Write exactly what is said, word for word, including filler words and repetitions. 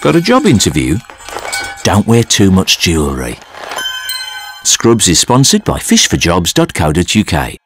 Got a job interview? Don't wear too much jewellery. Scrubs is sponsored by fish for jobs dot co dot U K.